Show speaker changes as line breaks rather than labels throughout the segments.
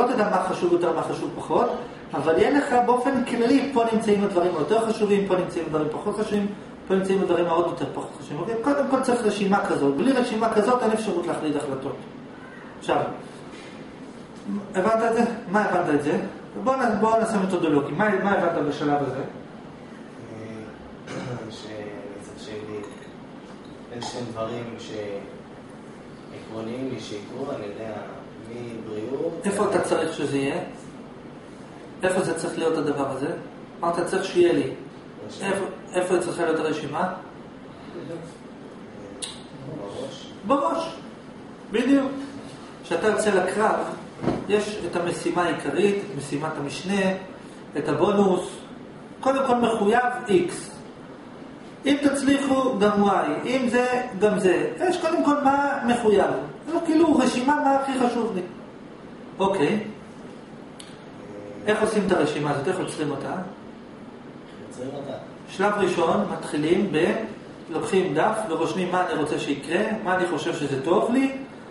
לא תדע מה חשוב יותר, מה חשוב פחות, אבל יהיה לך באופן כללי, פה נמצאים הדברים יותר חשובים, פה נמצאים הדברים פחות חשובים, פה נמצאים הדברים מאוד יותר פחות חשובים. אוקיי? קודם כל צריך רשימה כזאת. בלי רשימה כזאת אין אפשרות להחליט החלטות. עכשיו, הבנת את זה? מה הבנת את זה? בואו נעשה מתודולוגי. מה הבנת בשלב הזה?
שצריך לי איזשהם דברים שעקרוניים לי שיקרו, אני יודע, מבריאות...
איפה אתה צריך שזה יהיה? איפה זה צריך להיות הדבר הזה? מה אתה צריך שיהיה לי? איפה צריכה להיות הרשימה?
בראש.
בראש. בדיוק. כשאתה יוצא לקרב, יש את המשימה העיקרית, את משימת המשנה, את הבונוס. קודם כל מחויב X. אם תצליחו, גם Y. אם זה, גם זה. יש קודם כל מה מחויב. זה כאילו רשימה מה הכי חשוב לי. אוקיי. איך עושים את הרשימה הזאת? איך עוצרים אותה?
יוצרים אותה.
שלב ראשון, מתחילים לוקחים דף ורושמים מה אני רוצה שיקרה, מה אני חושב שזה טוב לי,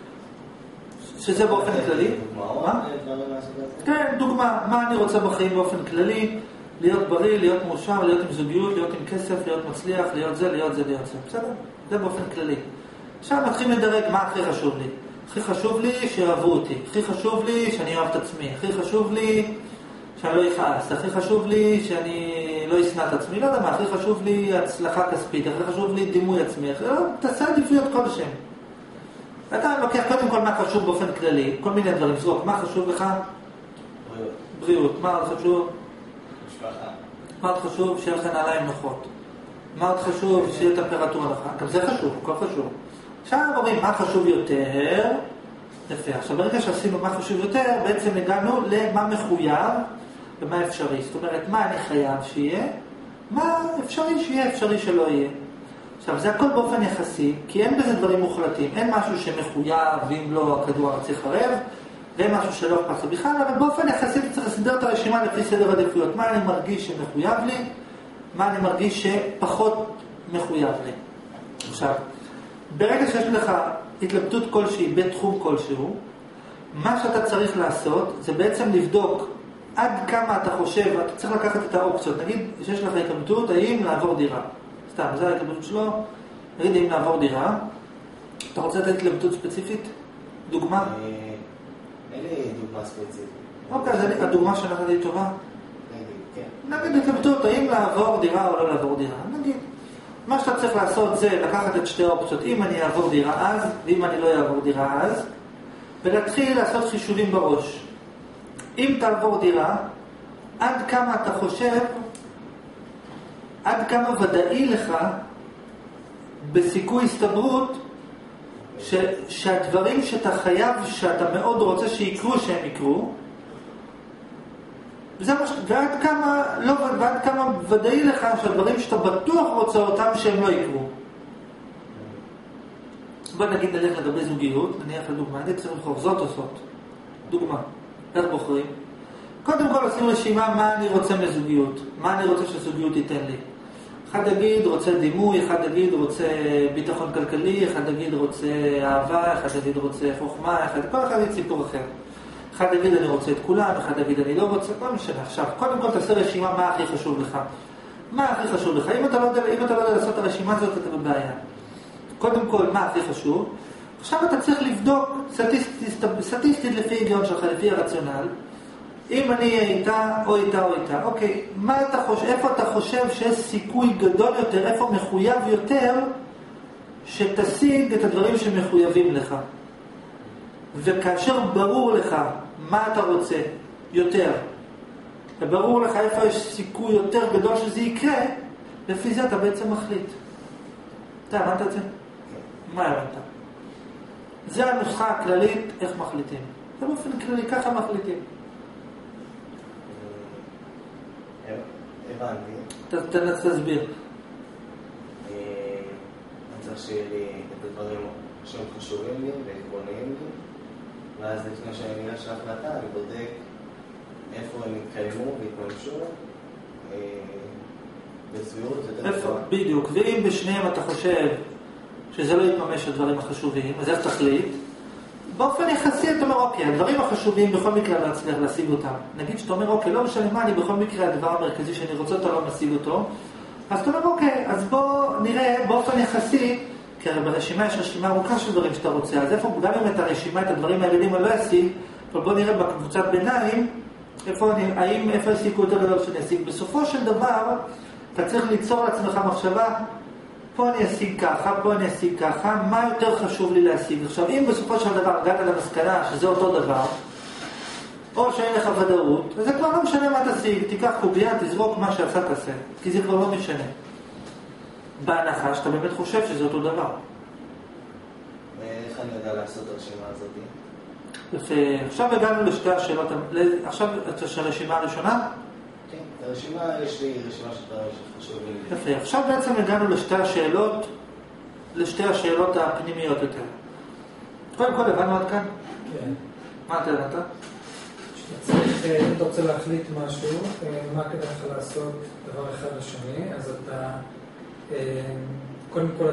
שזה באופן כללי.
דוגמאות?
כן, דוגמה. מה אני רוצה בחיים באופן כללי, להיות בריא, להיות מאושר, להיות עם זוגיות, להיות עם כסף, להיות מצליח, להיות זה, להיות זה, להיות זה. בסדר? זה באופן כללי. עכשיו מתחילים לדרג מה הכי חשוב לי. הכי חשוב לי שיאהבו אותי. הכי חשוב לי שאני אוהב את עצמי. הכי חשוב לי שאני לא יכעס. הכי חשוב לי שאני לא אשנא את עצמי. לא יודע מה, הכי חשוב לי הצלחה כספית. הכי חשוב לי דימוי עצמי. תעשה עדיפויות כלשהם. אתה לוקח קודם כל מה חשוב באופן כללי. כל מיני דברים. זרוק, מה חשוב לך?
בריאות.
בריאות. מה עוד חשוב?
משפחה.
מה עוד חשוב? שיהיה לך נעליים נוחות. מה עוד חשוב? שיהיה טמפרטורה נוחה. גם זה חשוב, הכל חשוב. עכשיו אומרים מה חשוב יותר. יפה. עכשיו ברגע שעשינו מה חשוב יותר, בעצם הגענו למה מחויב ומה אפשרי. זאת אומרת, מה אני חייב שיהיה, מה אפשרי שיהיה, אפשרי שלא יהיה. עכשיו זה הכל באופן יחסי, כי אין בזה דברים מוחלטים. אין משהו שמחויב, ואם לא הכדור הארצי חרב, ואין משהו שלא אכפת לו בכלל, אבל באופן יחסי צריך לסדר את הרשימה לפי סדר עדיפויות. מה אני מרגיש שמחויב לי, מה אני מרגיש שפחות מחויב לי. עכשיו, ברגע שיש לך התלבטות כלשהי בתחום כלשהו, מה שאתה צריך לעשות זה בעצם לבדוק עד כמה אתה חושב, אתה צריך לקחת את האופציות. נגיד שיש לך התלבטות, האם לעבור דירה. סתם, זה ההתלבטות שלו. נגיד האם לעבור דירה. אתה רוצה לתת התלבטות ספציפית? דוגמה?
אין לי דוגמה ספציפית.
אוקיי, אז הדוגמה שלך היא טובה?
כן.
נגיד התלבטות, האם לעבור דירה או לא לעבור דירה. נגיד. מה שאתה צריך לעשות זה לקחת את שתי האופציות, אם אני אעבור דירה אז, ואם אני לא אעבור דירה אז, ולהתחיל לעשות חישובים בראש. אם תעבור דירה, עד כמה אתה חושב, עד כמה ודאי לך, בסיכוי הסתברות, שהדברים שאתה חייב, שאתה מאוד רוצה שיקרו, שהם יקרו, ועד כמה ודאי לך שהדברים שאתה בטוח רוצה אותם שהם לא יקרו. בוא נגיד נלך לגבי זוגיות, נניח לדוגמה, אני צריך לבחור זאת או זאת. דוגמה, איך בוחרים? קודם כל עושים רשימה מה אני רוצה מזוגיות, מה אני רוצה שזוגיות תיתן לי. אחד יגיד רוצה דימוי, אחד יגיד רוצה ביטחון כלכלי, אחד יגיד רוצה אהבה, אחד יגיד רוצה חוכמה, כל אחד יגיד סיפור אחר. אחד יגיד אני רוצה את כולם, אחד יגיד אני לא רוצה, לא משנה. עכשיו, קודם כל תעשה רשימה מה הכי חשוב לך. מה הכי חשוב לך? אם אתה לא יודע לעשות את הרשימה הזאת, אתה בבעיה. קודם כל, מה הכי חשוב? עכשיו אתה צריך לבדוק סטטיסטית לפי היגיון שלך, לפי הרציונל. אם אני אהיה איתה או איתה או איתה. אוקיי, איפה אתה חושב שיש סיכוי גדול יותר, איפה מחויב יותר, שתשיג את הדברים שמחויבים לך. וכאשר ברור לך מה אתה רוצה יותר, וברור לך איפה יש סיכוי יותר גדול שזה יקרה, לפי זה אתה בעצם מחליט. אתה הבנת את זה? מה הבנת? זה הנוסחה הכללית איך מחליטים. זה באופן כללי, ככה מחליטים.
הבנתי.
תסביר.
אני צריך שיהיה לי את הדברים שהם חשובים לי ועקרוניים לי, ואז לפני שאני ניגש להחלטה, אני בודק איפה הם יתקיימו ויתממשו בסבירות יותר טובה.
בדיוק, ואם בשניהם אתה חושב שזה לא יתממש הדברים החשובים, אז איך תחליט? באופן יחסי אתה אומר, אוקיי, הדברים החשובים בכל מקרה לא אצליח להשיג אותם. נגיד שאתה אומר, אוקיי, לא משנה מה, אני בכל מקרה הדבר המרכזי שאני רוצה אותו לא משיג אותו. אז אתה אומר, אוקיי, אז בוא נראה באופן יחסי, כי הרי ברשימה יש רשימה ארוכה של דברים שאתה רוצה, אז איפה, גם אם את הרשימה, את הדברים העליונים אני לא אשיג, אבל בוא נראה בקבוצת ביניים, איפה הסיכו יותר גדול שאני אשיג. בסופו של דבר, אתה צריך ליצור לעצמך מחשבה, פה אני אשיג ככה, פה אני אשיג ככה, מה יותר חשוב לי להשיג? עכשיו, אם בסופו של דבר הגעת למסקנה שזה אותו דבר, או שאין לך ודאות, אז זה כבר לא משנה מה תשיג, תיקח קוביה, תזרוק מה שעשה תעשה, כי זה כבר לא משנה. בהנחה שאתה באמת חושב שזה אותו דבר.
ואיך אני יודע לעשות את הרשימה הזאת?
יפה, עכשיו הגענו לשתי השאלות, עכשיו את הרשימה הראשונה?
כן, הרשימה, יש לי רשימה של דברים שחשוב לי.
יפה, עכשיו בעצם הגענו לשתי השאלות הפנימיות יותר. קודם כל, הבנו עד כאן?
כן.
מה אתה הבנת?
אם אתה רוצה להחליט משהו, מה כדאי לך לעשות דבר אחד לשני, אז אתה קודם כל...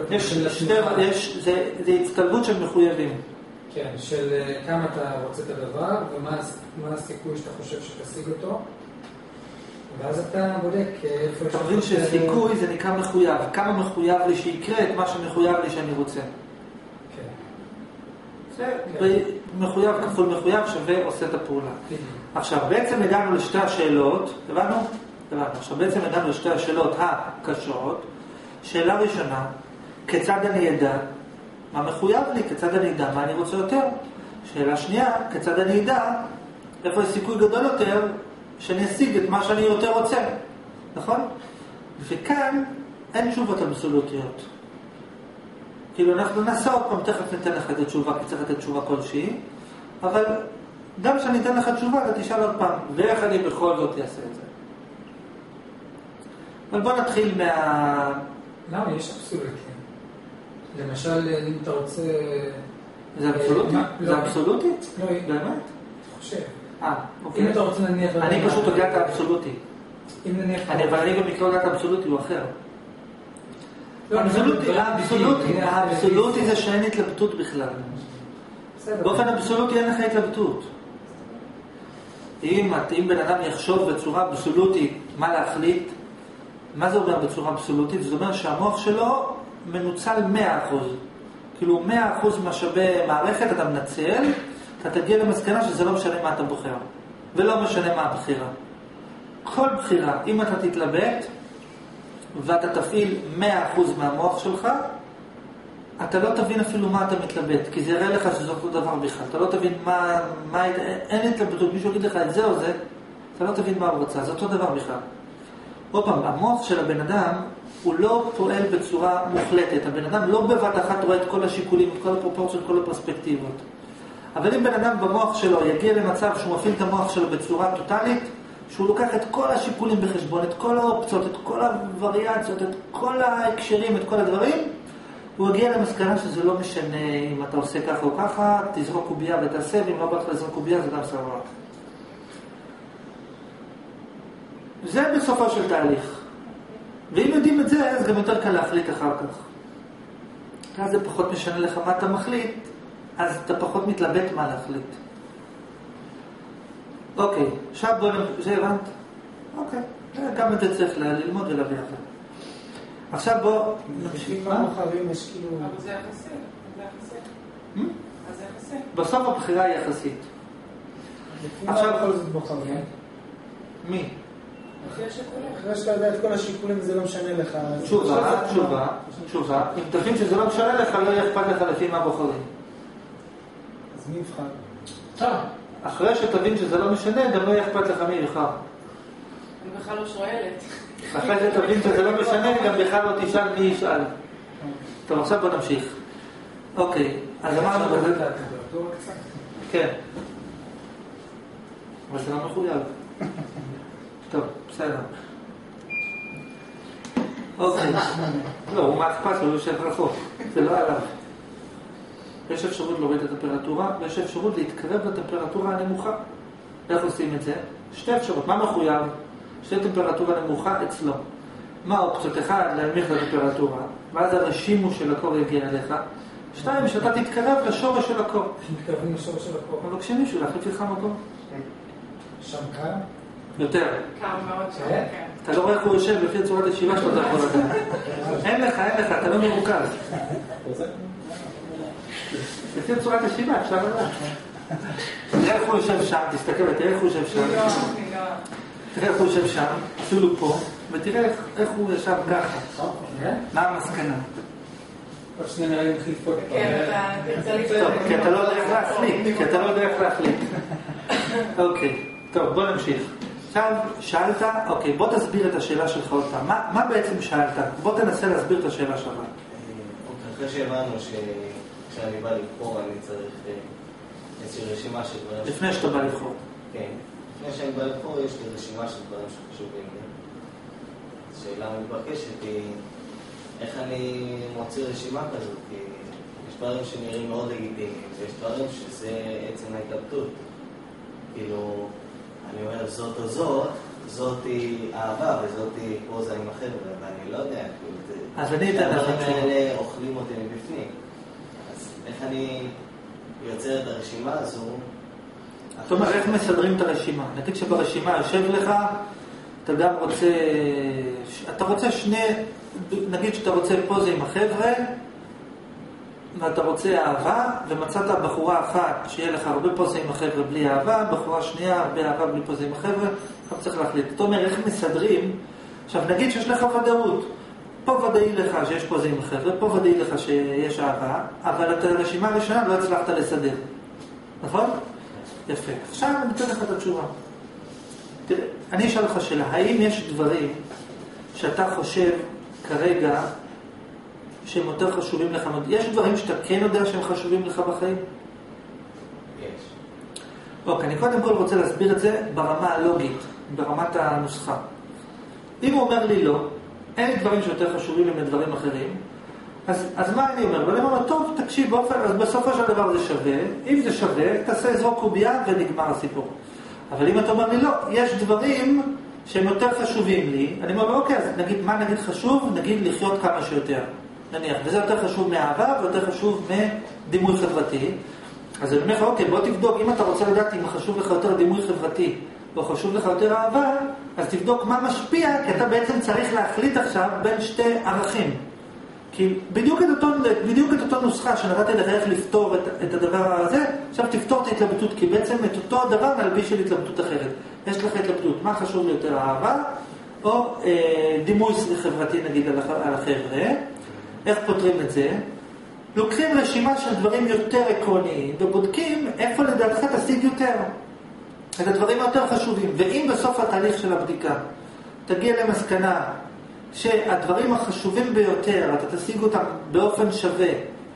זה הצטלבות של מחויבים.
כן, של כמה אתה רוצה את הדבר, ומה הסיכוי שאתה חושב שתשיג אותו, ואז אתה בודק איפה...
אתה מבין שסיכוי זה נקרא מחויב. כמה מחויב לי שיקרה את מה שמחויב לי שאני רוצה.
כן.
זה מחויב כפול מחויב שווה עושה את הפעולה. עכשיו, בעצם הגענו לשתי השאלות, הבנו? עכשיו, בעצם הגענו לשתי השאלות הקשות. שאלה ראשונה, כיצד אני אדע מה מחויב לי, כיצד אני אדע מה אני רוצה יותר? שאלה שנייה, כיצד אני אדע איפה יש סיכוי גדול יותר שאני אשיג את מה שאני יותר רוצה, נכון? וכאן אין תשובות אבסולוטיות. כאילו אנחנו נעשה עוד פעם, תכף ניתן לך את התשובה, כי צריך לתת תשובה כלשהי, אבל גם כשאני אתן לך תשובה, אתה תשאל עוד פעם, ואיך אני בכל זאת אעשה את זה. אבל בוא נתחיל
למה? יש אבסולוטים. למשל, אם אתה רוצה...
זה אבסולוטי? זה אבסולוטי?
לא,
באמת?
חושב.
אוקיי.
אם אתה רוצה להניח...
אני פשוט יודע את האבסולוטי.
אם נניח...
אבל אני במקרה יודע את האבסולוטי, הוא אחר. האבסולוטי זה שאין התלבטות בכלל. באופן אבסולוטי אין לך התלבטות. אם בן אדם יחשוב בצורה אבסולוטית מה להחליט, מה זה אומר בצורה אבסולוטית? זה אומר שהמוח שלו מנוצל 100%. כאילו 100% משאבי מערכת אתה מנצל, אתה תגיע למסקנה שזה לא משנה מה אתה בוחר. ולא משנה מה הבחירה. כל בחירה, אם אתה תתלבט, ואתה תפעיל 100% מהמוח שלך, אתה לא תבין אפילו מה אתה מתלבט, כי זה יראה לך שזה אותו דבר בכלל. אתה לא תבין אין התלבטות, מישהו יגיד לך את זה או זה, אתה לא תבין מה הוא רוצה, זה אותו דבר בכלל. עוד פעם, המוח של הבן אדם הוא לא פועל בצורה מוחלטת. הבן אדם לא בבת אחת רואה את כל השיקולים, את כל הפרופורציות, כל הפרספקטיבות. אבל אם בן אדם במוח שלו יגיע למצב שהוא מפעיל את המוח שלו בצורה טוטלית, שהוא לוקח את כל השיקולים בחשבון, את כל האופציות, את כל הווריאציות, את כל ההקשרים, את כל הדברים, הוא יגיע למסקנה שזה לא משנה אם אתה עושה ככה או ככה, תזרוק קוביה ותעשה, ואם לא באת לזרוק קוביה זה גם סבבה. זה בסופו של תהליך. ואם יודעים את זה, אז גם יותר קל להחליט אחר כך. אז זה פחות משנה לך מה אתה מחליט, אז אתה פחות מתלבט מה להחליט. אוקיי, עכשיו בוא זה הבנת? אוקיי, גם את זה צריך ללמוד ולהביא אחר. עכשיו בוא
נמשיך. מה בוחרים יש כאילו...
אבל זה יחסי, אז זה יחסי.
בסוף הבחירה היא יחסית.
עכשיו בכל זאת בוחרים.
מי?
אחרי שאתה יודע את כל השיקולים זה לא משנה לך.
תשובה. אם תבין שזה לא משנה לך, לא יהיה אכפת לך לפי מה בוחרים.
אז מי יבחר?
טוב. אחרי שתבין שזה לא משנה, גם לא יהיה אכפת לך מי יבחר.
אני בכלל לא שואלת.
אחרי שתבין שזה לא משנה, גם בכלל לא תשאל מי ישאל. טוב, עכשיו בוא נמשיך. אוקיי, אז אמרנו כזה... כן. אבל זה לא מחויב. טוב, בסדר. אוקיי. לא, הוא מאכפת, הוא יושב רחוק. זה לא עליו. יש אפשרות להוריד את הטמפרטורה, ויש אפשרות להתקרב לטמפרטורה הנמוכה. איך עושים את זה? שתי אפשרות. מה מחויב? שתי טמפרטורה נמוכה אצלו. מה האופציות? אחד, להנמיך את הטמפרטורה, ואז הרשימו של הקור יגיע אליך. 2, שאתה תתקרב לשורש של הקור.
מתקרבים לשורש של הקור.
מבקשים מישהו להחליף לך מקום.
שם קר?
יותר.
קר מאוד שם,
כן.
כן.
אתה לא רואה איך הוא יושב לפי צורת הישיבה שלו, אתה יכול לדעת. אין לך, אתה לא מרוכז. לפי צורת הישיבה, אפשר לדעת. תראה איך הוא יושב שם, תסתכל ותראה איך הוא יושב שם. תראה איך הוא יושב שם, אפילו פה, ותראה איך הוא ישב ככה. מה המסקנה?
עוד שני נראה לי מחליפות.
כן, אתה תרצה לפתור.
טוב, כי אתה לא יודע איך להחליט. אוקיי, טוב, בוא נמשיך. עכשיו, שאלת, אוקיי, בוא תסביר את השאלה שלך עוד פעם. מה בעצם שאלת? בוא תנסה להסביר את השאלה שלך.
אחרי שהבנו שכשאני בא לבחור אני צריך איזושהי רשימה של דברים...
לפני שאתה בא לבחור.
כן. לפני שאני בא לבחור יש לי רשימה של דברים שחשובים לי. השאלה מתבקשת היא איך אני מוציא רשימה כזאת, כי יש דברים שנראים מאוד לגיטימיים, ויש דברים שזה עצם ההתלבטות. כאילו, אני אומר זאת או זאת היא אהבה וזאת היא פוזה עם החבר'ה, ואני לא יודע,
אז אני אתן לך
הדברים האלה אוכלים אותי מבפנים. אז איך אני יוצר את הרשימה הזו?
זאת אומרת, איך מסדרים את הרשימה? נגיד שברשימה יושב לך, אתה גם רוצה, אתה רוצה נגיד שאתה רוצה פוזה עם החבר'ה, ואתה רוצה אהבה, ומצאת בחורה אחת שיהיה לך הרבה פוזה עם החבר'ה בלי אהבה, בחורה שנייה הרבה אהבה בלי פוזה עם החבר'ה, אתה צריך להחליט. זאת אומרת, איך מסדרים? עכשיו נגיד שיש לך ודאות, פה ודאי לך שיש פוזה עם החבר'ה, פה ודאי לך שיש אהבה, אבל את הרשימה הראשונה לא הצלחת לסדר. נכון? יפה. עכשיו אני אתן לך את התשובה. תראה, אני אשאל לך שאלה, האם יש דברים שאתה חושב כרגע שהם יותר חשובים לך? יש דברים שאתה כן יודע שהם חשובים לך בחיים?
יש.
אוקיי, אני קודם כל רוצה להסביר את זה ברמה הלוגית, ברמת הנוסחה. אם הוא אומר לי לא, אין לי דברים שיותר חשובים לי מדברים אחרים, אז מה אני אומר? ואני אומר, טוב, תקשיב, באופן, אז בסופו של דבר זה שווה, אם זה שווה, תעשה זרוק קובייה ונגמר הסיפור. אבל אם אתה אומר לי לא, יש דברים שהם יותר חשובים לי, אני אומר, אוקיי, אז נגיד, מה נגיד חשוב? נגיד לחיות כמה שיותר. נניח, וזה יותר חשוב מאהבה ויותר חשוב מדימוי חברתי. אז אני אומר לך, אוקיי, בוא תבדוק, אם אתה רוצה לדעת אם חשוב לך יותר דימוי חברתי או חשוב לך יותר אהבה, אז תבדוק מה משפיע, כי אתה בעצם צריך להחליט עכשיו בין שתי ערכים. כי בדיוק את אותו נוסחה שנתתי לך איך לפתור את הדבר הזה, עכשיו תפתור את ההתלבטות, כי בעצם את אותו הדבר נלביש של התלבטות אחרת. יש לך התלבטות, מה חשוב יותר, אהבה או דימוי חברתי נגיד על החבר'ה. איך פותרים את זה? לוקחים רשימה של דברים יותר עקרוניים ובודקים איפה לדעתך תשיג יותר. את הדברים היותר חשובים. ואם בסוף התהליך של הבדיקה תגיע למסקנה שהדברים החשובים ביותר, אתה תשיג אותם באופן שווה,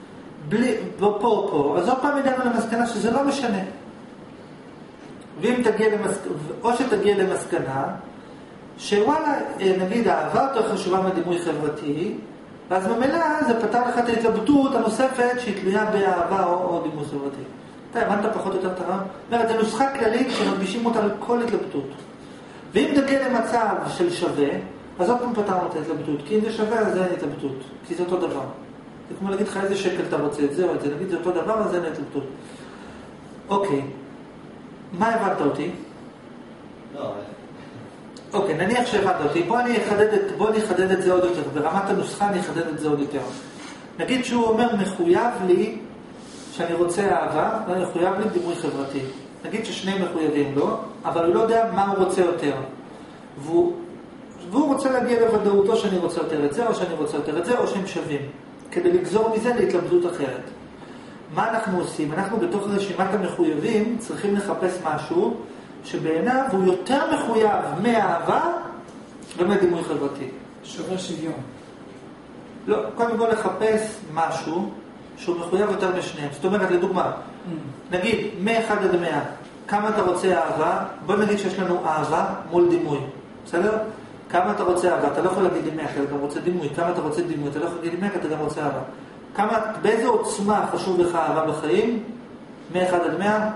פה, אז עוד פעם הגענו למסקנה שזה לא משנה. ואם תגיע או שתגיע למסקנה, שוואלה, נגיד, האהבה יותר חשובה מדימוי חברתי, ואז ממילא זה פתר לך את ההתלבטות הנוספת שהיא תלויה באהבה או דימוי חברתי. אתה הבנת פחות או יותר את הרעיון? זאת אומרת, זו נוסחה כללית שמדגישים אותה לכל התלבטות. ואם תגיע למצב של שווה, אז עוד פעם פתרנו את ההתלבטות, כי אם זה שווה, אז זה אין התלבטות, כי זה אותו דבר. זה כמו להגיד לך איזה שקל אתה רוצה, את זה או את זה, נגיד זה אותו דבר, אז אין התלבטות. אוקיי, מה הבנת אותי?
לא,
אוקיי, נניח שהבנת אותי, בוא אני אחדד את זה עוד יותר, ברמת הנוסחה אני אחדד את זה עוד יותר. נגיד שהוא אומר, מחויב לי שאני רוצה אהבה, ואני מחויב לי דימוי חברתי. נגיד ששניהם מחויבים לו, אבל הוא לא יודע מה הוא רוצה יותר. והוא רוצה להגיע לוודאותו שאני רוצה יותר את זה, או שאני רוצה יותר את זה, או שהם שווים. כדי לגזור מזה להתלבטות אחרת. מה אנחנו עושים? אנחנו בתוך רשימת המחויבים צריכים לחפש משהו שבעיניו הוא יותר מחויב מאהבה ומדימוי חברתי.
שובר שוויון.
לא, קודם כל לחפש משהו שהוא מחויב יותר משניהם. זאת אומרת, לדוגמה, נגיד, מ-1 עד 100, כמה אתה רוצה אהבה? בוא נגיד שיש לנו אהבה מול דימוי. בסדר? כמה אתה רוצה אהבה? אתה לא יכול להגיד לי 100, כי אתה גם רוצה דימוי. כמה אתה רוצה דימוי? אתה לא יכול להגיד לי 100, כי אתה גם רוצה אהבה. באיזה עוצמה חשוב לך אהבה בחיים? מ-1 עד 100?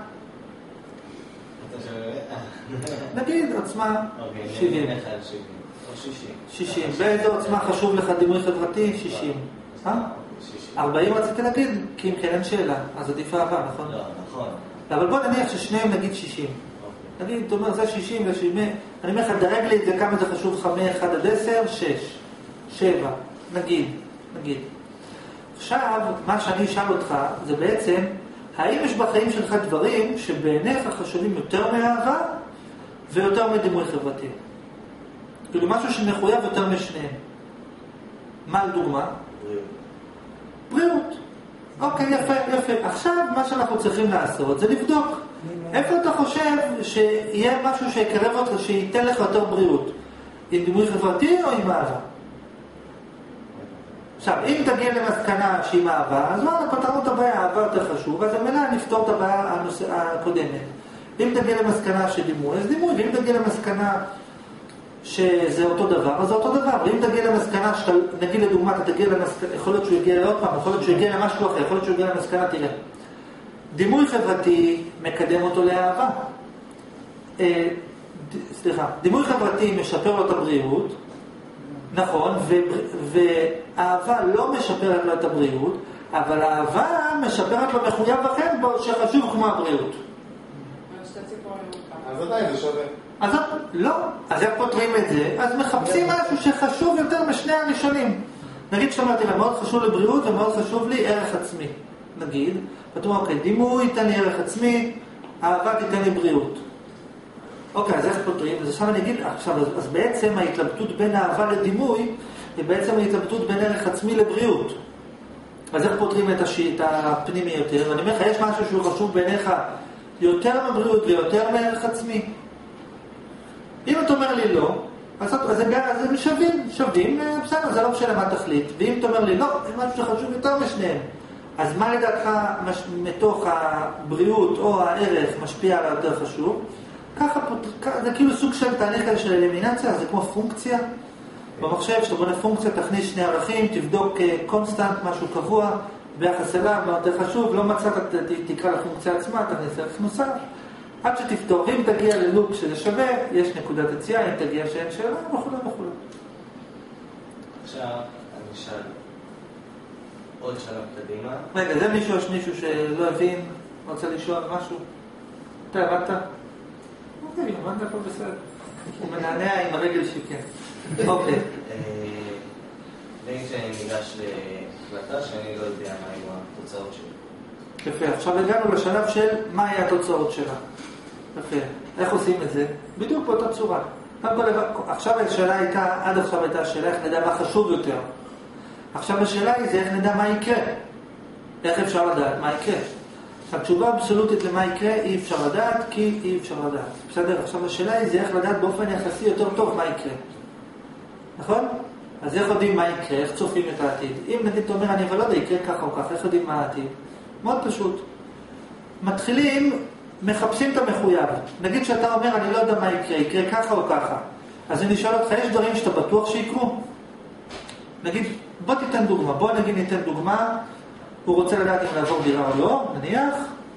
נגיד עוצמה 70.
או 60.
60. באיזה עוצמה חשוב לך דימוי חברתי? 60. 40 רציתי להגיד, כי אם כן אין שאלה, אז עדיף אהבה, נכון?
לא, נכון.
אבל בוא נניח ששניהם נגיד 60. נגיד, אתה אומר, זה 60 ו-70, אני אומר לך, דרג לי את זה כמה זה חשוב לך מ-1 עד 10, 6, 7, נגיד. עכשיו, מה שאני אשאל אותך, זה בעצם, האם יש בחיים שלך דברים שבעיניך חשובים יותר מאהבה ויותר מדימוי חברתי? כאילו משהו שמחויב יותר משניהם. מה לדוגמה? בריאות. אוקיי, יפה. עכשיו מה שאנחנו צריכים לעשות זה לבדוק. איפה אתה חושב שיהיה משהו שיקרב אותך, שייתן לך יותר בריאות? עם דימוי חברתי או עם אהבה? עכשיו, אם תגיע למסקנה שהיא אהבה, אז מה, פתרנו את הבעיה, אהבה יותר חשוב, אז המנה נפתור את הבעיה הקודמת. אם תגיע למסקנה שדימוי, אז דימוי, ואם תגיע למסקנה שזה אותו דבר, אז זה אותו דבר. ואם תגיע למסקנה, נגיד לדוגמה, אתה תגיע למסקנה, יכול להיות שהוא יגיע לעוד פעם, יכול להיות שהוא יגיע למשהו אחר, יכול להיות שהוא יגיע למסקנה, תראה. דימוי חברתי מקדם אותו לאהבה. דימוי חברתי משפר לו את הבריאות, נכון, ואהבה לא משפרת לו את הבריאות, אבל אהבה משפרת לו מחויב אחר שחשוב כמו הבריאות.
אז עדיין זה שווה.
אז לא, אז איך פותרים את זה? אז מחפשים משהו שחשוב יותר משני הראשונים. נגיד שאתה אומר, תראה, מאוד חשוב לבריאות ומאוד חשוב לי ערך עצמי. נגיד, ואתה אומר, אוקיי, דימוי ייתן לי ערך עצמי, אהבה תיתן לי בריאות. אוקיי, אז איך פותרים? אז עכשיו אני אגיד, אז בעצם ההתלבטות בין אהבה לדימוי, היא בעצם ההתלבטות בין ערך עצמי לבריאות. אז איך פותרים את הפנימי יותר? ואני אומר לך, יש משהו שהוא חשוב בעיניך יותר מבריאות ויותר מערך עצמי. אם אתה אומר לי לא, אז הם שווים, בסדר, זה לא משנה מה תחליט. ואם אתה אומר לי לא, זה משהו שחשוב יותר משניהם. אז מה לדעתך מתוך הבריאות או הערך משפיע על היותר חשוב? ככה, זה כאילו סוג של תהליך כזה של אלימינציה, זה כמו פונקציה. במחשב, שאתה בונה פונקציה, תכניס שני ערכים, תבדוק קונסטנט, משהו קבוע, ביחס אליו, מה יותר חשוב, לא מצאת, תקרא לפונקציה עצמה, תכניס ערך נוסף. עד שתפתור, אם תגיע ללופ שזה שווה, יש נקודת יציאה, אם תגיע שאין שאלה, וכו'.
עכשיו, אני אשאל עוד שלב קדימה.
רגע, זה מישהו שלא הבין, רוצה לשאול משהו? אתה הבנת? אוקיי, הבנת הכל בסדר. הוא מנענע עם הרגל שכן. אוקיי.
נגיד שאני ניגש להחלטה שאני לא יודע מה היו התוצאות שלי.
יפה, עכשיו הגענו לשלב של מה היה התוצאות שלה. יפה, איך עושים את זה? בדיוק באותה צורה. עכשיו השאלה הייתה, עד עכשיו הייתה השאלה איך נדע מה חשוב יותר. עכשיו השאלה היא זה איך נדע מה יקרה. איך אפשר לדעת מה יקרה. התשובה אבסולוטית למה יקרה אי אפשר לדעת כי אי אפשר לדעת. בסדר, עכשיו השאלה היא זה איך לדעת באופן יחסי יותר טוב מה יקרה. נכון? אז איך יודעים מה יקרה, איך צופים את העתיד? אם נגיד אתה אומר אני אבל לא יודע, יקרה ככה או ככה, איך יודעים מה העתיד? מאוד פשוט. מתחילים, מחפשים את המחויב. נגיד שאתה אומר אני לא יודע מה יקרה ככה או ככה. אז אני אשאל אותך, יש דברים שאתה בטוח שיקרו? נגיד, בוא תיתן דוגמה. בוא נגיד ניתן דוגמה, הוא רוצה לדעת אם לעבור דירה או לא, נניח,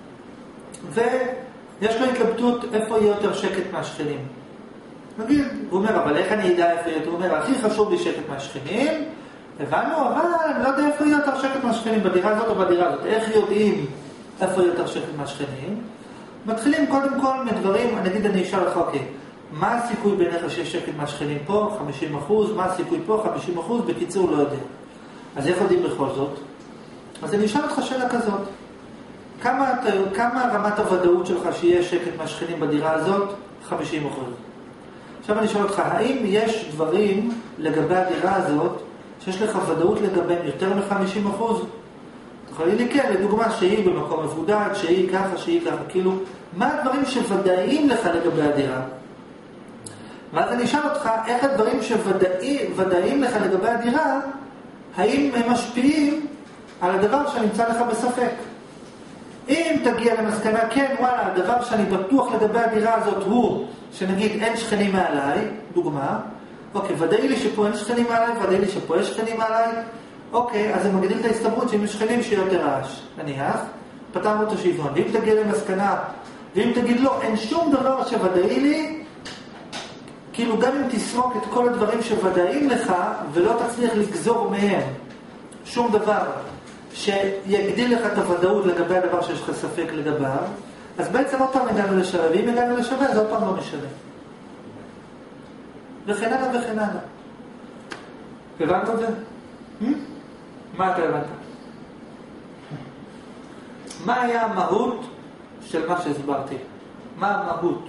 ויש לו התלבטות איפה יהיה יותר שקט מהשכנים. נגיד, הוא אומר, אבל איך אני יודע איפה יהיה? הוא אומר, הכי חשוב לי שקט מהשכנים, הבנו, אבל אני לא יודע איפה יהיה יותר שקט מהשכנים, בדירה הזאת או בדירה הזאת. איך יודעים איפה יהיה יותר שקט מהשכנים? מתחילים קודם כל מדברים, נגיד אני אשאל לך, אוקיי, מה הסיכוי בעיניך שיש שקט מהשכנים פה? 50%, מה הסיכוי פה? 50%, בקיצור לא יודע. אז איך יודעים בכל זאת? אז אני אשאל אותך שאלה כזאת. כמה רמת הוודאות שלך שיהיה שקט מהשכנים בדירה הזאת? 50%. עכשיו אני אשאל אותך, האם יש דברים לגבי הדירה הזאת שיש לך ודאות לגביהם יותר מ-50%? אתה יכול לי כן, לדוגמה שהיא במקום מבודד, שהיא ככה, שהיא ככה, כאילו, מה הדברים שוודאיים לך לגבי הדירה? ואז אני אשאל אותך, איך הדברים שוודאיים לך לגבי הדירה, האם הם משפיעים על הדבר שנמצא לך בספק? אם תגיע למסקנה, כן, וואלה, הדבר שאני בטוח לגבי הדירה הזאת הוא, שנגיד אין שכנים מעליי, דוגמה, אוקיי, ודאי לי שפה אין שכנים מעליי, ודאי לי שפה יש שכנים מעליי, אוקיי, אז זה מגדיל את ההסתברות שאם יש שכנים שיהיה יותר רעש, נניח, פתרנו את השוויון. ואם תגיע למסקנה, ואם תגיד לא, אין שום דבר שוודאי לי, כאילו גם אם תסרוק את כל הדברים שוודאים לך, ולא תצליח לגזור מהם שום דבר שיגדיל לך את הוודאות לגבי הדבר שיש לך ספק לגביו, אז בעצם עוד פעם הגענו לשווה, ואם הגענו לשווה, אז עוד פעם לא משנה. וכן הלאה וכן הלאה. הבנת את זה? מה אתה הבנת? מה היה המהות של מה שהסברתי? מה המהות?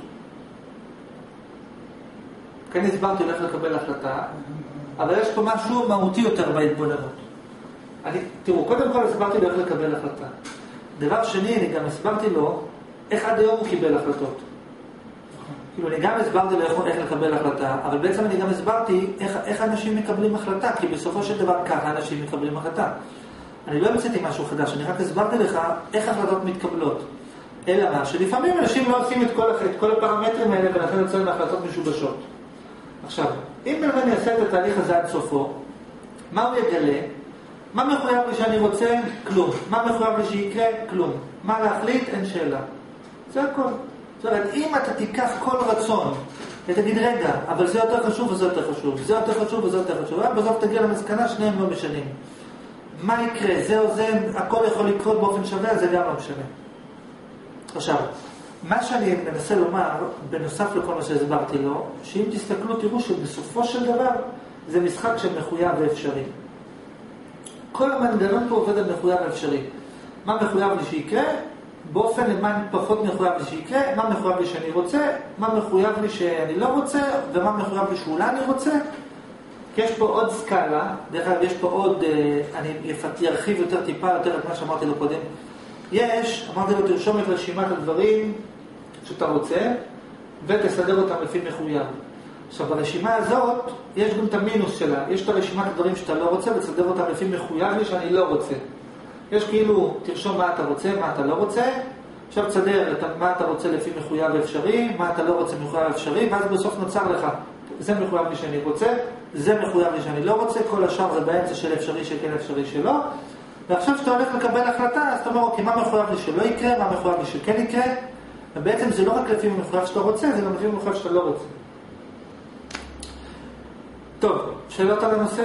כאן הסברתי הולך לקבל החלטה, אבל יש פה משהו מהותי יותר בהתבוננות. תראו, קודם כל הסברתי לו איך לקבל החלטה. דבר שני, אני גם הסברתי לו איך עד היום הוא קיבל החלטות. כאילו, אני גם הסברתי לו איך לקבל החלטה, אבל בעצם אני גם הסברתי איך אנשים מקבלים החלטה, כי בסופו של דבר ככה אנשים מקבלים החלטה. אני לא המצאתי משהו חדש, אני רק הסברתי לך איך החלטות מתקבלות. אלא מה, שלפעמים אנשים לא עושים את כל הפרמטרים האלה, ולכן יוצאים להחלטות משובשות. עכשיו, אם אני אעשה את התהליך הזה עד סופו, מה הוא יגלה? מה מחויב לי שאני רוצה? כלום. מה מחויב לי שיקרה? כלום. מה להחליט? אין שאלה. זה הכל. זאת אומרת, אם אתה תיקח כל רצון, ותגיד, רגע, אבל זה יותר חשוב וזה יותר חשוב, זה יותר חשוב וזה יותר חשוב, בסוף תגיע למסקנה, שניהם לא משנים. מה יקרה? זה או זה, הכל יכול לקרות באופן שווה, זה גם לא משנה. עכשיו, מה שאני מנסה לומר, בנוסף לכל מה שהסברתי לו, שאם תסתכלו, תראו שבסופו של דבר, זה משחק של מחויב ואפשרי. כל המנגנון פה עובד על מחויב ואפשרי. מה מחויב לי שיקרה? באופן למה פחות מחויב לי שיקרה, מה מחויב לי שאני רוצה, מה מחויב לי שאני לא רוצה, ומה מחויב לי שאולי אני רוצה. כי יש פה עוד סקאלה, דרך אגב יש פה עוד, אני ארחיב יותר טיפה יותר את מה שאמרתי לו קודם. אמרתי לו תרשום את רשימת הדברים שאתה רוצה, ותסדר אותם לפי מחויב. עכשיו ברשימה הזאת, יש גם את המינוס שלה, יש את הרשימת הדברים שאתה לא רוצה, ותסדר אותם לפי מחויב לי שאני לא רוצה. יש כאילו, תרשום מה אתה רוצה, מה אתה לא רוצה, עכשיו תסדר מה אתה רוצה לפי מחויב אפשרי, מה אתה לא רוצה מחויב אפשרי, ואז בסוף נוצר לך, זה מחויב לי שאני רוצה, זה מחויב לי שאני לא רוצה, כל השאר זה באמצע של אפשרי שכן אפשרי שלא, ועכשיו שאתה הולך לקבל החלטה, אז אתה אומר, אוקיי, מה מחויב לי שלא יקרה, מה מחויב לי שכן יקרה, ובעצם זה לא רק לפי מחויב שאתה רוצה, זה גם לפי מחויב שאתה לא רוצה. טוב, שאלות על הנושא?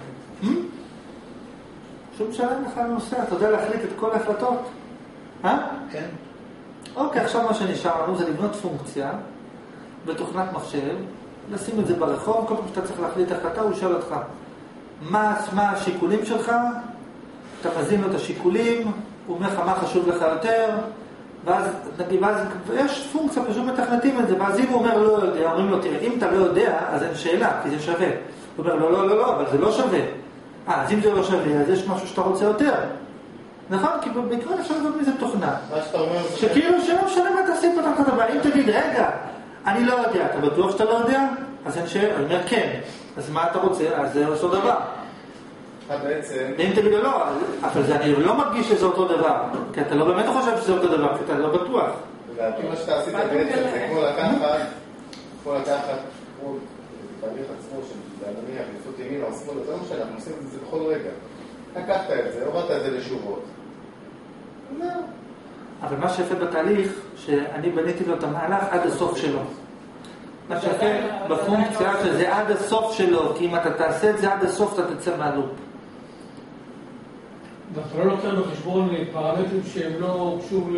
שום שאלה לך על הנושא, אתה יודע להחליט את כל ההחלטות?
כן.
אוקיי, עכשיו מה שנשאר לנו זה לבנות פונקציה בתוכנת מחשב, לשים את זה ברחוב, כל פעם שאתה צריך להחליט החלטה, הוא שואל אותך מה השיקולים שלך, אתה מזין לו את השיקולים, הוא אומר לך מה חשוב לך יותר, ואז יש פונקציה, פשוט מתכנתים את זה, ואז אם הוא אומר לא יודע, אומרים לו תראה, אם אתה לא יודע, אז אין שאלה, כי זה שווה. הוא אומר לא, אבל זה לא שווה. אז אם זה לא שווה, אז יש משהו שאתה רוצה יותר. נכון? כי בעיקרון אפשר לדעת מזה תוכנה.
מה שאתה אומר זה...
שכאילו שלא משנה מה תעשי פה תחת הבא. אם תגיד, רגע, אני לא יודע, אתה בטוח שאתה לא יודע? אז אין שאלה, אני אומר כן. אז מה אתה רוצה? אז זה אותו דבר.
בעצם...
ואם תגיד לא, אבל אני לא מרגיש שזה אותו דבר. כי אתה לא באמת חושב שזה אותו דבר, כי אתה לא בטוח.
לדעתי מה שאתה עשית בעצם זה כמו לקחת, כמו תהליך עצמו של נניח, לפות ימינה או שמאלה, זה לא משנה, אנחנו עושים את זה בכל רגע. לקחת את זה, הורדת את זה לשורות.
אבל מה שיפה בתהליך, שאני בניתי לו את המהלך עד הסוף שלו. מה שיפה בפונקציה שזה עד הסוף שלו, כי אם אתה תעשה את זה עד הסוף, אתה תצא מהלופ.
ואתה לא לוקח בחשבון פרמטרים שהם לא קשור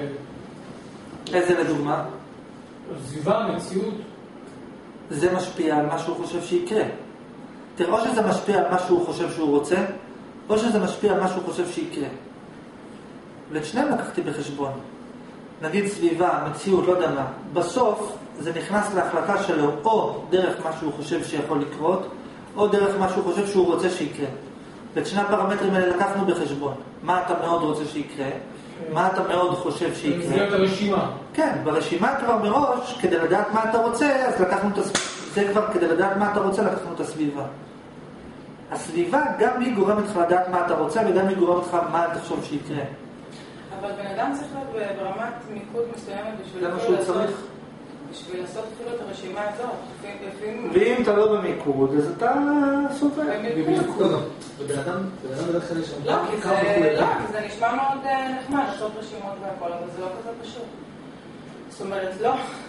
איזה לדוגמה?
סביבה, המציאות.
זה משפיע על מה שהוא חושב שיקרה. תראה, או שזה משפיע על מה שהוא חושב שהוא רוצה, או שזה משפיע על מה שהוא חושב שיקרה. ואת שניהם לקחתי בחשבון. נגיד סביבה, מציאות, לא יודע מה. בסוף זה נכנס להחלטה שלו או דרך מה שהוא חושב שיכול לקרות, או דרך מה שהוא חושב שהוא רוצה שיקרה. ואת שני הפרמטרים האלה לקחנו בחשבון. מה אתה מאוד רוצה שיקרה, מה אתה מאוד חושב שיקרה.
זה את הרשימה.
כן, ברשימה כבר מראש, כדי לדעת מה אתה רוצה, אז לקחנו את הסביבה. זה כבר כדי לדעת מה אתה רוצה, לקחנו את הסביבה. הסביבה גם היא גורמת לך לדעת מה אתה רוצה, וגם היא גורמת לך מה אתה חושב שיקרה.
אבל בן אדם צריך להיות ברמת מיקוד מסוימת בשביל לעשות אפילו את הרשימה הזאת.
ואם אתה לא במיקוד, אז אתה סובל.
במיקוד.
ובן אדם בדרך כלל יש...
לא, כי זה נשמע מאוד נחמד, לעשות רשימות והכל, אבל זה לא כזה פשוט. זאת אומרת, לא.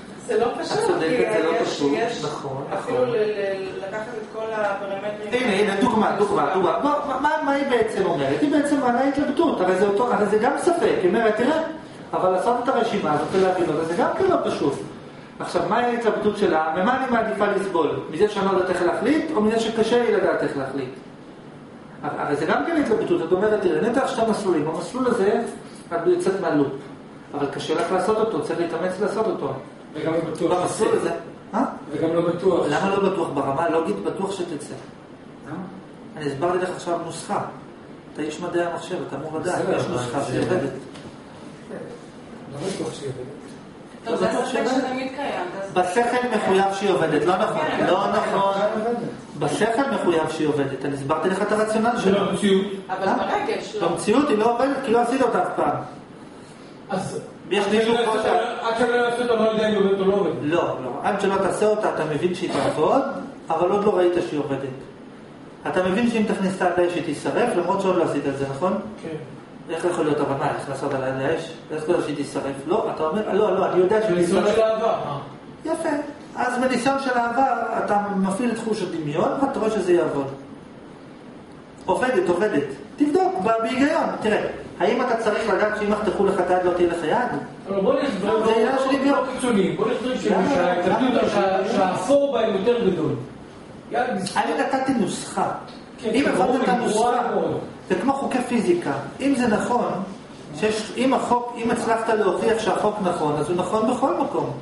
זה לא פשוט,
צודקת, זה לא פשוט,
יש
נכון,
אפילו
נכון.
לקחת את כל הפרמטרים.
הנה, דוגמה. מה היא בעצם אומרת? היא בעצם מעלה התלבטות, הרי זה גם ספק, היא אומרת, תראה, אבל לעשות את הרשימה הזאת ולהבין אותה, זה גם כאילו פשוט. עכשיו, מה ההתלבטות שלה? ומה אני מעדיפה לסבול? מזה שאני לא יודעת איך להחליט, או מזה שקשה לי לדעת איך להחליט? הרי זה גם כן התלבטות, את אומרת, תראה, נתח שתי מסלולים, המסלול הזה, את יוצאת מהלופ, אבל קשה לך לעשות אותו, צריך להתאמץ לעשות אותו.
וגם לא בטוח.
במסלול הזה,
וגם לא בטוח.
למה לא בטוח? ברמה הלוגית בטוח שתצא. אני הסברתי לך עכשיו נוסחה. אתה איש מדעי המחשב, אתה אמור לדעת, יש נוסחה שהיא עובדת.
לא בטוח שהיא עובדת.
טוב, זה הספק שתמיד קיים.
בשכל מחויב שהיא עובדת, לא נכון. לא נכון. בשכל מחויב שהיא עובדת. אני הסברתי לך את הרציונל
זה
שלה.
לא במציאות.
אבל ברגש לא.
במציאות היא לא עובדת, כי לא עשית אותה אף פעם.
אז
יש מישהו פה
עד שאני לא אעשה אותה, לא יודע אם היא עובדת או לא עובדת.
לא. עד שלא תעשה אותה, אתה מבין שהיא תעבוד, אבל עוד לא ראית שהיא עובדת. אתה מבין שאם תכניס את האש היא תישרף, למרות שעוד לא עשית את זה, נכון?
כן.
איך יכול להיות אבל מה, איך לעשות על האש? איך קודם שהיא תישרף? לא, אתה אומר, לא, אני יודע שהיא
בניסיון
תישרף.
של העבר.
יפה. אז בניסיון של העבר, אתה מפעיל את חוש הדמיון, ואתה רואה שזה יעבוד. עובדת. תבדוק, בהיגיון. תראה, האם אתה צריך לדעת שאם יחתכו לך את היד לא תהיה לך יד?
אבל בוא נחזור
זה עניין של היגיון.
קיצוני. בוא נחזור שהאפור בה יותר גדול.
אני נתתי נוסחה.
כן,
אם
ברור,
הבנת את הנוסחה,
ברור.
זה כמו חוקי פיזיקה. אם זה נכון, אם הצלחת להוכיח שהחוק נכון, אז הוא נכון בכל מקום.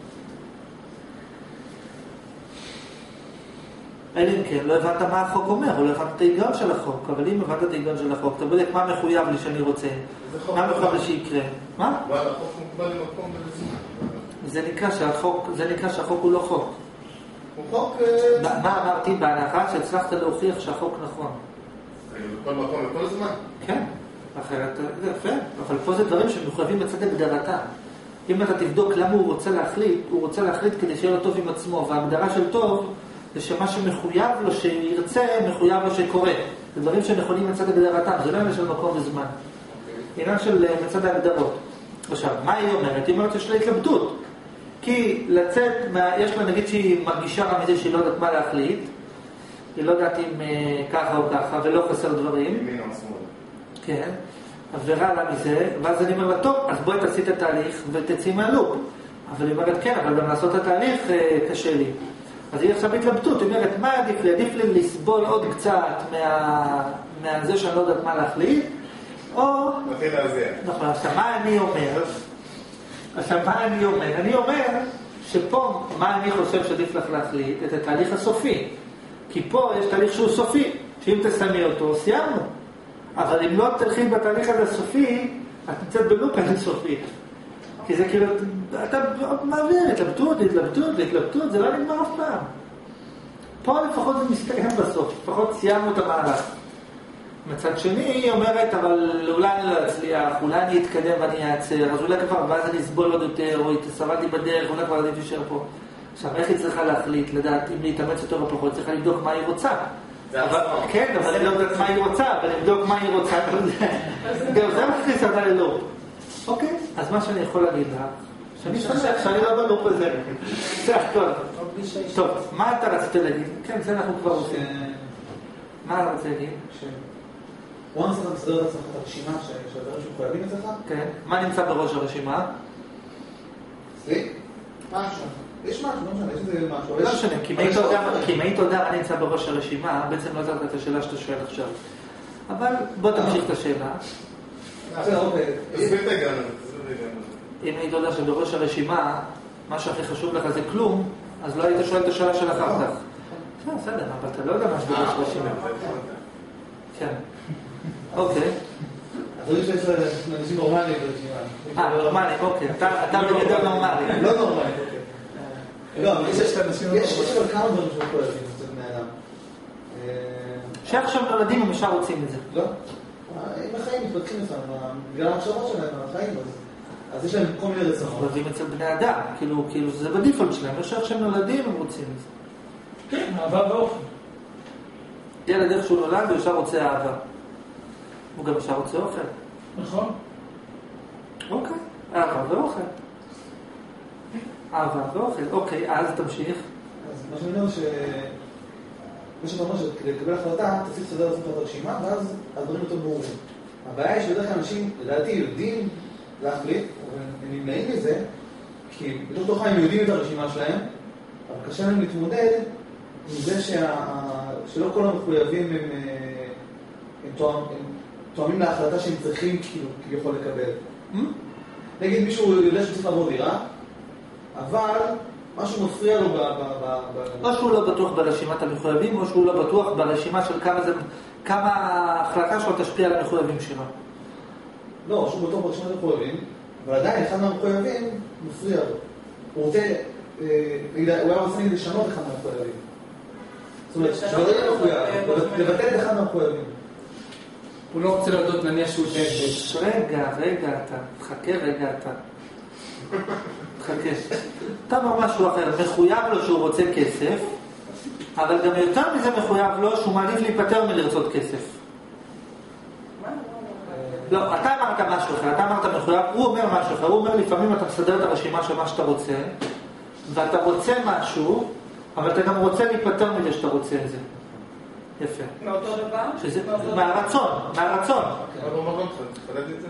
אלא אם כן, לא הבנת מה החוק אומר, או לא הבנת את ההיגיון של החוק, אבל אם הבנת את ההיגיון של החוק, אתה בודק מה מחויב לי שאני רוצה, מה מחויב לי שיקרה. מה?
אבל החוק מוגבל למקום ולזמן.
זה נקרא שהחוק הוא לא חוק.
הוא חוק...
מה אמרתי? בהנחה שהצלחת להוכיח שהחוק נכון.
בכל מקום וכל זמן.
כן, אחרת, זה יפה, אבל פה זה דברים שמחויבים לצד הגדרתם. אם אתה תבדוק למה הוא רוצה להחליט כדי שיהיה לו טוב עם עצמו, וההגדרה של טוב זה שמה שמחויב לו שירצה, מחויב לו שקורה. זה דברים שנכונים לצד הגדרתם, זה לא עניין של מקום וזמן. עניין של מצד ההגדרות. עכשיו, מה היא אומרת? היא אומרת שיש לה התלבטות. כי לצאת, יש לה נגיד שהיא מרגישה רע מזה שהיא לא יודעת מה להחליט, היא לא יודעת אם ככה או ככה, ולא חסר דברים.
ימין או שמאל.
כן, ורע לה מזה, ואז אני אומר לה, טוב, אז בואי תעשי את התהליך ותצאי מהלופ. אבל היא אומרת, כן, אבל גם לעשות את התהליך קשה לי. אז היא עכשיו התלבטות, היא אומרת, מה עדיף לי? עדיף לי לסבול עוד קצת מהזה שאני לא יודעת מה להחליט, או...
מתחיל להזיע.
נכון, עכשיו מה אני אומר? אני אומר שפה, מה אני חושב שעדיף לך להחליט? את התהליך הסופי. כי פה יש תהליך שהוא סופי, שאם תסיימי אותו, סיימנו. אבל אם לא תלכי בתהליך הזה הסופי, את נמצאת בלופ אינסופי. כי זה כאילו, אתה מעביר התלבטות, זה לא נגמר אף פעם. פה לפחות זה מסתיים בסוף, לפחות סיימנו את המהלך. מצד שני, היא אומרת, אבל אולי אני לא אצליח, אולי אני אתקדם ואני אעצר, אז אולי כבר, ואז אני אסבול עוד יותר, או תסבלתי בדרך, אולי כבר עדיף להישאר פה. עכשיו, איך היא צריכה להחליט, לדעת אם להתאמץ יותר או פחות, צריכה לבדוק מה היא רוצה. כן, אבל אני לא יודעת מה היא רוצה, אבל לבדוק מה היא רוצה, גם זה מכניס אותה ללופ. אוקיי, אז מה שאני יכול להגיד לך, שאני שמח שאני לא בלופ הזה. זה הכל. טוב, מה אתה רצית להגיד? כן, זה אנחנו כבר עושים. מה אתה רוצה להגיד?
once אתה מסדר את עצמך את הרשימה של הדברים שחייבים אצלך?
כן. מה נמצא בראש הרשימה?
אצלי? משהו. יש משהו, לא משנה, יש איזה משהו.
לא משנה, כי אם היית יודע מה נמצא בראש הרשימה, בעצם לא יודעת את השאלה שאתה שואל עכשיו. אבל בוא תמשיך את השאלה.
בסדר, אוקיי.
תסביר את הגן הזה.
אם היית יודע שבראש הרשימה, מה שהכי חשוב לך זה כלום, אז לא היית שואל את השאלה של אחר כך. בסדר, אבל אתה לא יודע מה שבראש הרשימה. כן. אוקיי.
אז רואים שיש אנשים נורמליים ברשימה.
נורמליים, אוקיי. אתה בגדול נורמלי.
לא נורמליים, אוקיי. לא, אבל יש אבל כמה דברים שהוא כואבים אצל בני אדם.
שאיך שהם נולדים הם ישר רוצים את זה.
לא. אם החיים מתפתחים לפעמים, בגלל המחשבות שלהם, החיים, אז יש להם כל מיני רצונות.
נולדים אצל בני אדם, כאילו זה בדיפולט שלהם, שאיך שהם נולדים הם רוצים את זה.
כן, אהבה ואוכל.
ילד איך שהוא נולד הוא ישר רוצה אהבה. הוא גם ישר רוצה אוכל.
נכון.
אוקיי, אהבה ואוכל. אהבה ואוכל. אוקיי, אז תמשיך.
אז מה שאני אומר מה שאומר שכדי לקבל החלטה, תציג לסדר לעשות את הרשימה, ואז הדברים יותר ברורים. הבעיה היא שבדרך כלל אנשים, לדעתי, יודעים להחליט, והם נמנעים מזה, כי בתוך תוכם הם יודעים את הרשימה שלהם, אבל קשה להם להתמודד עם זה שלא כל המחויבים הם תואמים להחלטה שהם צריכים כביכול לקבל. נגיד מישהו יודע שצריך לעבור דירה, אבל משהו מפריע לו
או שהוא לא בטוח ברשימת המחויבים, או שהוא לא בטוח ברשימה של כמה ההחלטה שלו תשפיע על המחויבים שלו.
לא, שהוא בטוח ברשימת המחויבים, אבל עדיין אחד מהמחויבים מפריע לו. הוא רוצה, הוא היה רוצה לשנות אחד מהמחויבים. זאת אומרת, שלא יהיה מחויב, לבטל את אחד מהמחויבים.
הוא לא רוצה להודות נניח שהוא
רגע, אתה חכה. אתה אומר משהו אחר, מחויב לו שהוא רוצה כסף, אבל גם יותר מזה מחויב לו שהוא מעדיף להיפטר מלרצות כסף. לא, אתה אמרת משהו אחר, אתה אמרת מחויב, הוא אומר משהו אחר, הוא אומר לפעמים אתה מסדר את הרשימה של מה שאתה רוצה, ואתה רוצה משהו, אבל אתה גם רוצה להיפטר מזה שאתה רוצה את זה. יפה.
מאותו דבר?
מהרצון.
אבל הוא אומר לך, תחלט את זה?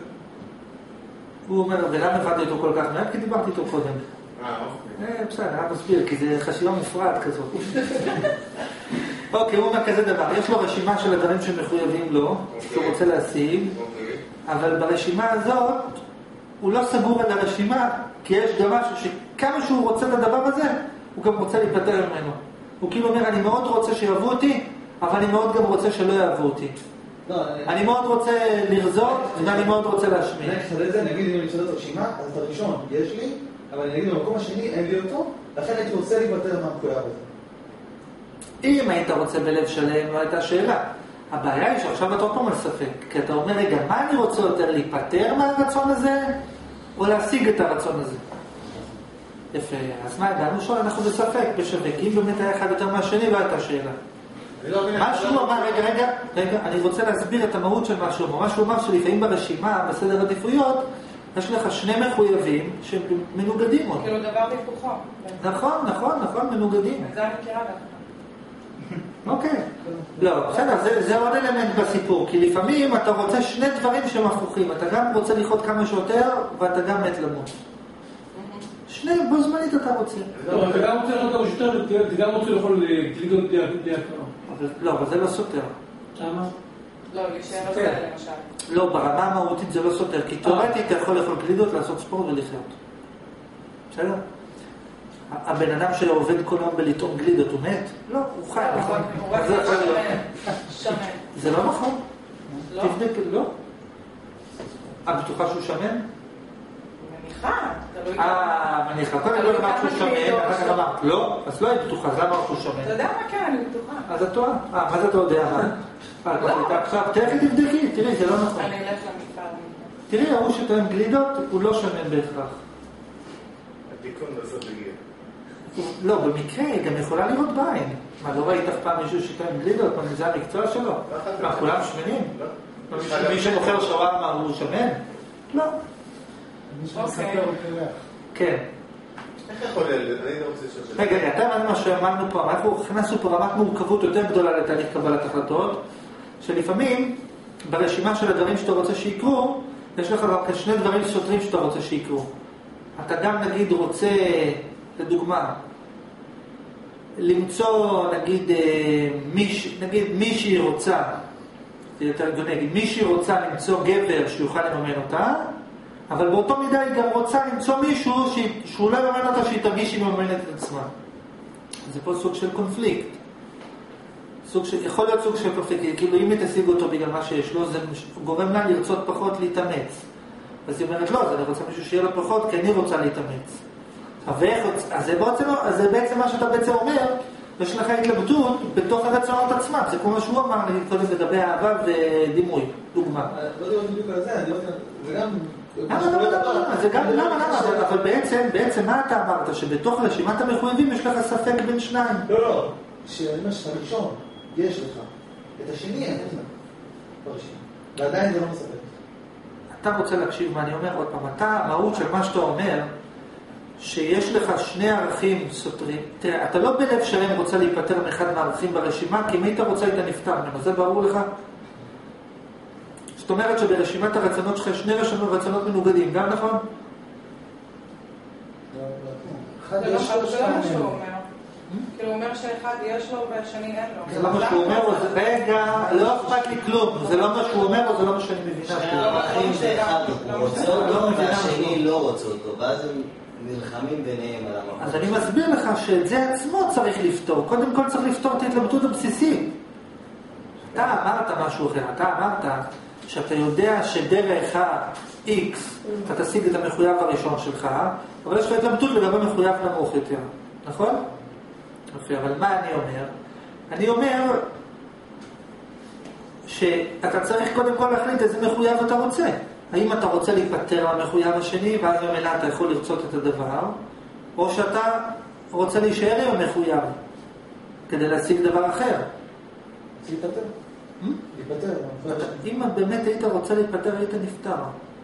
הוא אומר, ולמה הבאתי אותו כל כך מהר? כי דיברתי איתו קודם.
אוקיי.
בסדר, אני מסביר, כי זה חשיבה מפרעת כזאת. אוקיי, הוא אומר כזה דבר, יש לו רשימה של הדברים שמחויבים לו, שהוא רוצה להשיג, אבל ברשימה הזאת, הוא לא סגור על הרשימה, כי יש גם משהו שכמה שהוא רוצה את הדבר הזה, הוא גם רוצה להיפטר ממנו. הוא כאילו אומר, אני מאוד רוצה שיאהבו אותי, אבל אני מאוד גם רוצה שלא יאהבו אותי. אני מאוד רוצה לרזות, ואני מאוד רוצה להשמיע.
נגיד אם אני מסדר את הרשימה, אז את הראשון יש לי, אבל אני אגיד במקום השני, אין לי אותו, לכן הייתי רוצה להיפטר מהמחויב הזה.
אם היית רוצה בלב שלם, לא הייתה שאלה. הבעיה היא שעכשיו אתה עוד פעם על ספק, כי אתה אומר, רגע, מה אני רוצה יותר, להיפטר מהרצון הזה, או להשיג את הרצון הזה? יפה, אז מה ידענו שואל? אנחנו בספק, בשווה, כי אם באמת היה אחד יותר מהשני, לא הייתה שאלה. מה שהוא אמר, רגע, אני רוצה להסביר את המהות של מה שהוא אמר. מה שהוא אמר שלפעמים ברשימה, בסדר עדיפויות, יש לך שני מחויבים שהם מנוגדים עוד.
כאילו דבר בפוחו.
נכון, מנוגדים.
זה אני מכירה לך.
אוקיי. לא, בסדר, זה עוד אלמנט בסיפור, כי לפעמים אתה רוצה שני דברים שהם הפוכים. אתה גם רוצה לחיות כמה שיותר, ואתה גם מת למות. שני, בו זמנית אתה רוצה.
לא, אתה גם רוצה לאכול כמה שיותר, אתה גם רוצה לאכול גלידות בלי הכרה.
לא, אבל זה לא סותר.
למה?
לא, להישאר על זה למשל.
לא, ברמה המהותית זה לא סותר, כי תיאורטית אתה יכול לאכול גלידות, לעשות ספורט ולחיות. בסדר? הבן אדם שעובד כל יום בלטעום גלידות, הוא מת? לא, הוא חי, נכון?
הוא רק שמן.
זה לא נכון.
לא?
תבדק, לא. את בטוחה שהוא שמן?
מניחה, תלוי.
מניחה. קודם לא אמרת שהוא שמן, אחר כך אמרת לא, אז לא היית בטוחה, אז למה שהוא שמן?
אתה יודע מה כן, אני בטוחה.
אז את טועה. מה זה אתה יודע? עכשיו, תלכי תבדקי, תראי, זה לא נכון.
אני אלך למפעל.
תראי, ההוא שטועם גלידות, הוא לא שמן בהכרח.
התיקון לעשות בגיל.
לא, במקרה היא גם יכולה לראות בעין. מה, לא ראית אף פעם מישהו שטועם גלידות? מה, זה המקצוע שלו? מה, כולם שמנים? מי שמוכר שווארמה הוא שמן? לא. כן.
איך יכול להיות? אני לא רוצה לשאול.
רגע, אתה אמרנו מה שאמרנו פה, אנחנו הכנסנו פה רמת מורכבות יותר גדולה לתהליך קבלת החלטות, שלפעמים ברשימה של הדברים שאתה רוצה שיקרו, יש לך רק שני דברים סותרים שאתה רוצה שיקרו. אתה גם נגיד רוצה, לדוגמה, למצוא נגיד מישהי רוצה, זה יותר גדול, נגיד מישהי רוצה למצוא גבר שיוכל לממן אותה, אבל באותו מידה היא גם רוצה למצוא מישהו שהוא לא יממן אותה, שהיא תרגיש שהיא מממנת את עצמה. זה פה סוג של קונפליקט. יכול להיות סוג של קונפליקט, כאילו אם היא תשיג אותו בגלל מה שיש לו, זה גורם לה לרצות פחות להתאמץ. אז היא אומרת, לא, אז אני רוצה מישהו שיהיה לו פחות, כי אני רוצה להתאמץ. אז זה בעצם מה שאתה בעצם אומר, יש לך התלבטות בתוך הרצונות עצמם. זה כמו שהוא אמר, נגיד קודם לגבי אהבה ודימוי, דוגמה.
לא דיברתי בדיוק על זה, זה גם...
למה? אבל בעצם מה אתה אמרת? שבתוך רשימת המחויבים יש לך ספק בין שניים.
לא. שאני אומר שאתה ראשון, יש לך. את השני אין לך. ברשימה. ועדיין זה לא מספק.
אתה רוצה להקשיב מה אני אומר עוד פעם. אתה, המהות של מה שאתה אומר, שיש לך שני ערכים סותרים. תראה, אתה לא בלב שלם רוצה להיפטר מאחד מהערכים ברשימה, כי אם היית רוצה היית נפטר ממנו, זה ברור לך? זאת אומרת שברשימת הרצונות שלך שני רצונות מנוגדים, גם נכון?
אחד
זה לא
יש לו,
מה
שתיים
שהוא
אין לו.
אומר. כאילו הוא אומר שאחד יש לו והשני אין לו.
זה לא מה שהוא אומר, או זה רגע, לא אכפת לי כלום, זה לא מה שהוא אומר, או זה לא מה שאני מבינה.
שהערכים שאחד רוצה אותו והשני לא רוצה אותו, ואז הם נלחמים ביניהם על המקום.
אז אני מסביר לך שאת זה עצמו צריך לפתור. קודם כל צריך לפתור את ההתלבטות הבסיסית. אתה אמרת משהו אחר, אתה אמרת שאתה יודע שדרך ה-X אתה תשיג את המחויב הראשון שלך, אבל יש לך התלבטות לגבי מחויב נמוך יותר, נכון? יפה, אבל מה אני אומר? אני אומר שאתה צריך קודם כל להחליט איזה מחויב אתה רוצה. האם אתה רוצה להיפטר מהמחויב השני, ואז במילא אתה יכול לרצות את הדבר, או שאתה רוצה להישאר עם המחויב כדי להשיג דבר אחר.
להיפטר. להיפטר.
אם באמת היית רוצה להיפטר, היית נפטר.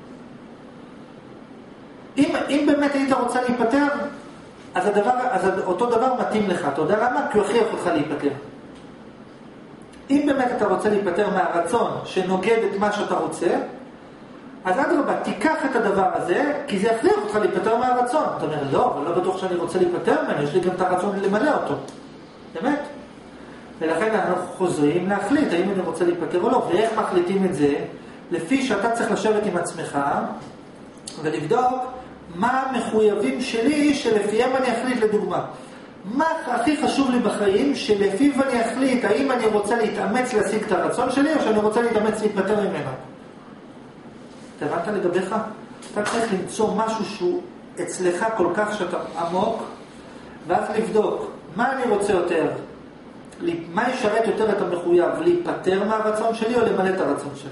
אם באמת היית רוצה להיפטר, אז אותו דבר מתאים לך. אתה יודע למה? כי הוא הכריח אותך להיפטר. אם באמת אתה רוצה להיפטר מהרצון שנוגד את מה שאתה רוצה, אז אדרבה, תיקח את הדבר הזה, כי זה יכריח אותך להיפטר מהרצון. אתה אומר, לא, אבל לא בטוח שאני רוצה להיפטר ממנו, יש לי גם את הרצון למלא אותו. באמת? ולכן אנחנו חוזרים להחליט האם אני רוצה להיפטר או לא. ואיך מחליטים את זה? לפי שאתה צריך לשבת עם עצמך ולבדוק מה המחויבים שלי שלפיהם אני אחליט. לדוגמה, מה הכי חשוב לי בחיים שלפיו אני אחליט האם אני רוצה להתאמץ להשיג את הרצון שלי או שאני רוצה להתאמץ להיפטר ממנו. הבנת לגביך? אתה צריך למצוא משהו שהוא אצלך כל כך שאתה עמוק, ואז לבדוק מה אני רוצה יותר, מה ישרת יותר את המחויב, להיפטר מהרצון שלי או למלא את הרצון שלי.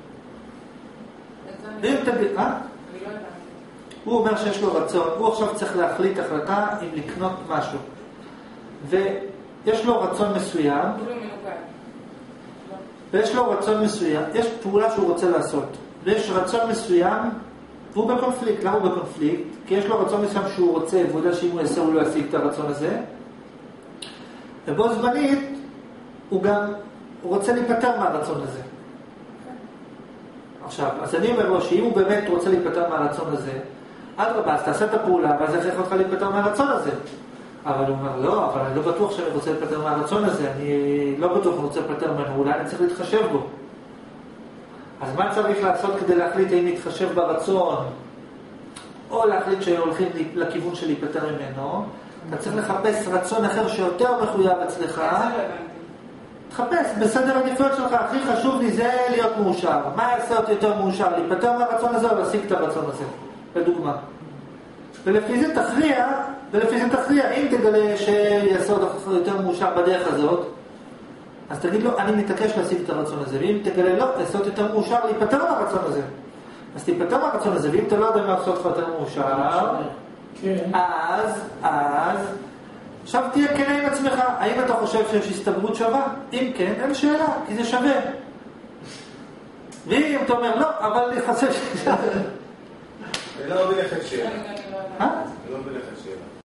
ואם תגיד, הוא אומר שיש לו רצון, הוא עכשיו צריך להחליט החלטה אם לקנות משהו, ויש לו רצון מסוים, ויש לו רצון מסוים, יש פעולה שהוא רוצה לעשות, ויש רצון מסוים, והוא בקונפליקט. למה הוא בקונפליקט? כי יש לו רצון מסוים שהוא רוצה, והוא יודע שאם הוא יעשה הוא לא ישיג את הרצון הזה, ובו זמנית הוא גם רוצה להיפטר מהרצון הזה. עכשיו, אז אני אומר לו שאם הוא באמת רוצה להיפטר מהרצון הזה, אדרבה, אז תעשה את הפעולה, ואז איך לך להיפטר מהרצון הזה. אבל הוא אומר, לא, אבל אני לא בטוח שאני רוצה להיפטר מהרצון הזה, אני לא בטוח אני רוצה להיפטר ממנו, אולי אני צריך להתחשב בו. אז מה צריך לעשות כדי להחליט האם להתחשב ברצון, או להחליט שהולכים לכיוון של להיפטר ממנו? אתה צריך לחפש רצון אחר שיותר מחויב אצלך. תחפש בסדר עדיפויות שלך, הכי חשוב לי זה להיות מאושר. מה יעשה אותי יותר מאושר? להיפטר מהרצון הזה או להשיג את הרצון הזה? לדוגמה. ולפי זה תכריע, אם תגלה שיעשה אותך יותר מאושר בדרך הזאת, אז תגיד לו, אני מתעקש להשיג את הרצון הזה, ואם תגלה לא, תעשה אותי יותר מאושר להיפטר מהרצון הזה. אז תיפטר מהרצון הזה, ואם אתה לא יודע מה לעשות לך יותר מאושר, אז עכשיו תהיה כנה עם עצמך, האם אתה חושב שיש הסתברות שווה? אם כן, אין שאלה, כי זה שווה. ואם אתה אומר לא, אבל אני חושב שזה...
אני לא מבין איך את שאלה.
אני לא יודעת.
אני לא מבין איך את שאלה.